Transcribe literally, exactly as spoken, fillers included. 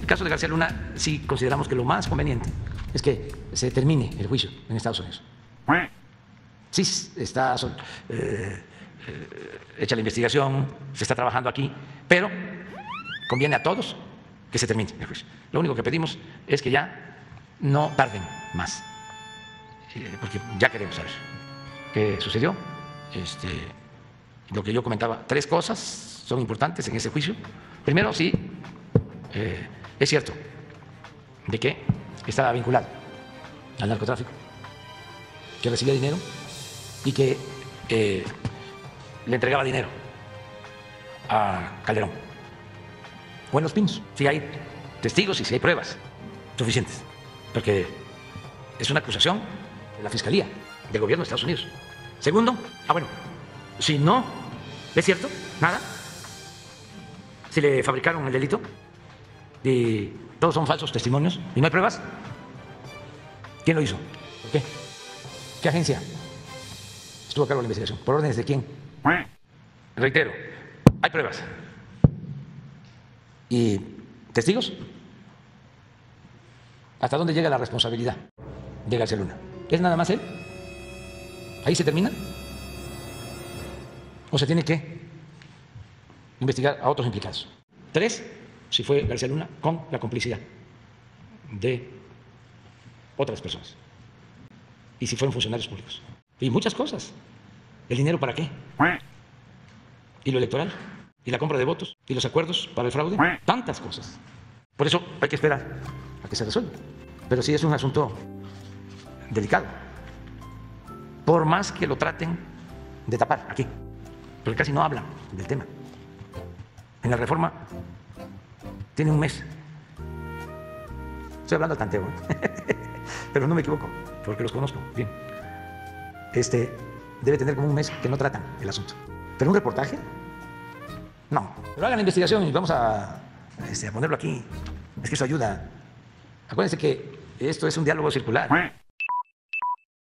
el caso de García Luna sí consideramos que lo más conveniente es que se termine el juicio en Estados Unidos. Sí, está eh, eh, hecha la investigación, se está trabajando aquí, pero conviene a todos que se termine el juicio. Lo único que pedimos es que ya no tarden más, eh, porque ya queremos saber qué sucedió. Este, lo que yo comentaba, tres cosas son importantes en ese juicio. Primero, sí, eh, es cierto de que estaba vinculado al narcotráfico, que recibía dinero y que eh, le entregaba dinero a Calderón. O en Los Pinos, si hay testigos y si hay pruebas suficientes, porque es una acusación de la Fiscalía del Gobierno de Estados Unidos. Segundo, ah bueno, si no es cierto, nada, si le fabricaron el delito y todos son falsos testimonios y no hay pruebas, ¿quién lo hizo? ¿Por qué? ¿Qué agencia estuvo a cargo de la investigación? ¿Por órdenes de quién? Reitero, hay pruebas. ¿Y testigos? ¿Hasta dónde llega la responsabilidad de García Luna? ¿Es nada más él? ¿Ahí se termina? ¿O se tiene que investigar a otros implicados? Tres, si fue García Luna con la complicidad de otras personas. Y si fueron funcionarios públicos. Y muchas cosas. ¿El dinero para qué? ¿Y lo electoral? ¿Y la compra de votos? ¿Y los acuerdos para el fraude? Tantas cosas. Por eso hay que esperar a que se resuelva. Pero sí es un asunto delicado. Por más que lo traten de tapar aquí, porque casi no hablan del tema. En la reforma tiene un mes. Estoy hablando al tanteo, ¿eh? Pero no me equivoco, porque los conozco bien. Este debe tener como un mes que no tratan el asunto. Pero un reportaje, no. Pero hagan la investigación y vamos a, este, a ponerlo aquí. Es que eso ayuda. Acuérdense que esto es un diálogo circular.